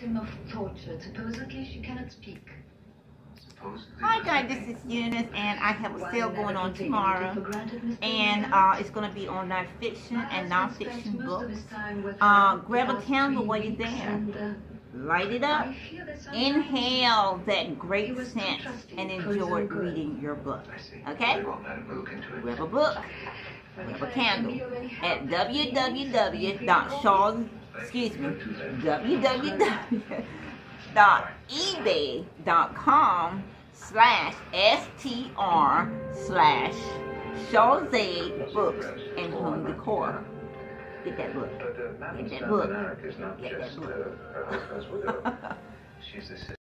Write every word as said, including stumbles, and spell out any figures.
victim of torture. Supposedly she cannot speak. Hi guys, this is Eunice, and I have a sale going on tomorrow, and uh, it's going to be on non-fiction and non-fiction books. Uh, grab a candle while you're there, light it up, inhale that great scent, and enjoy reading your book. Okay? Grab a book, grab a candle at w w w dot shaw, excuse me, w w w dot ebay dot com slash str slash Shawzade Books and Home Decor. Get that book. Get that book. Get that book.